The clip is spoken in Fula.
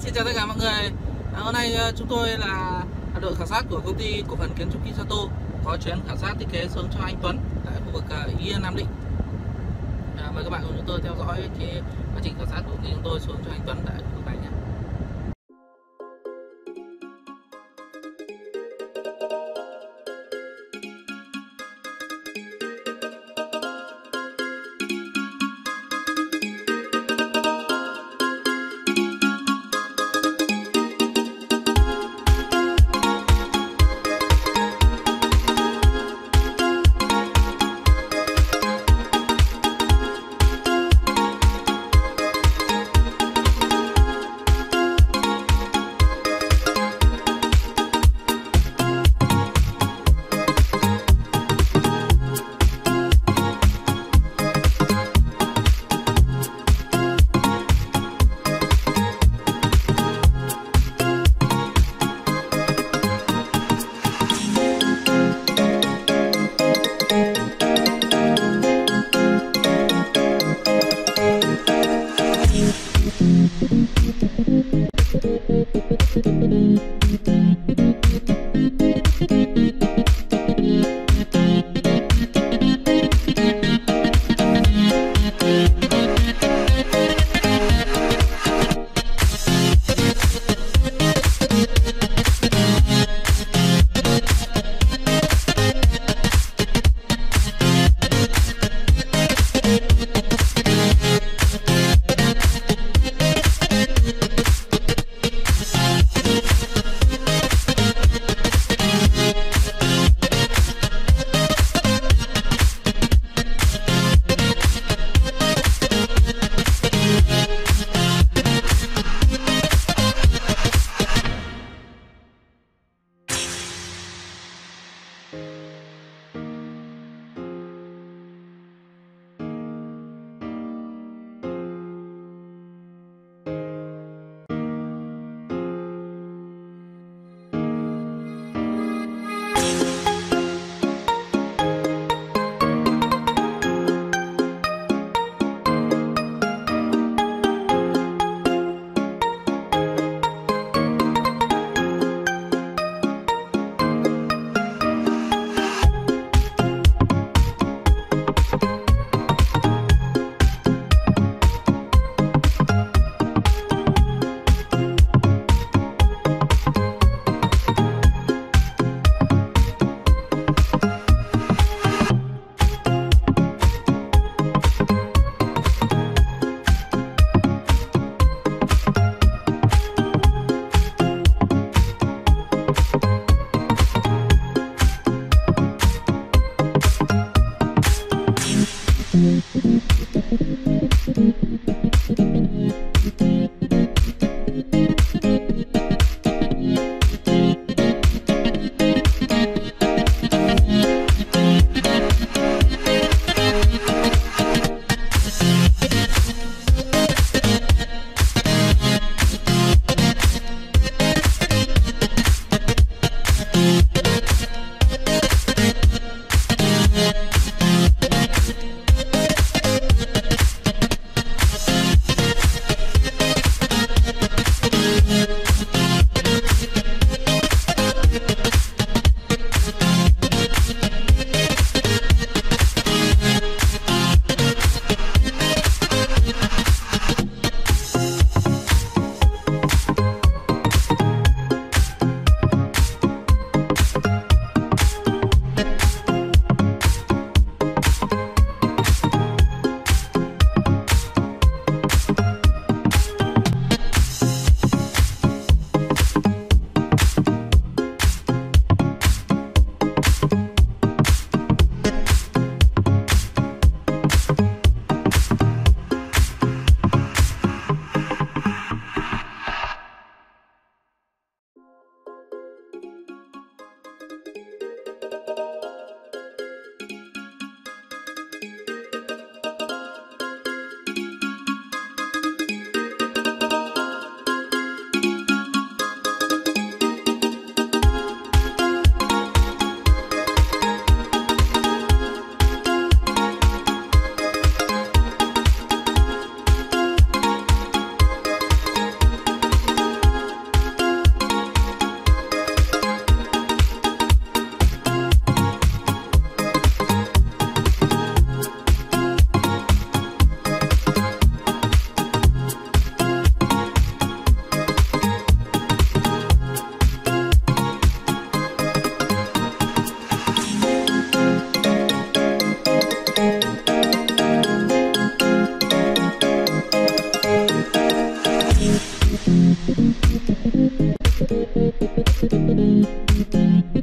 Xin chào tất cả mọi người. Hôm nay chúng tôi là đội khảo sát của công ty cổ phần kiến trúc Kisato có chuyến khảo sát thiết kế xuống cho anh Tuấn tại khu vực Yên Nam Định. Mời các bạn cùng chúng tôi theo dõi cái quá trình khảo sát của công ty chúng tôi xuống cho anh Tuấn tại khu vực này nhé. Thank you.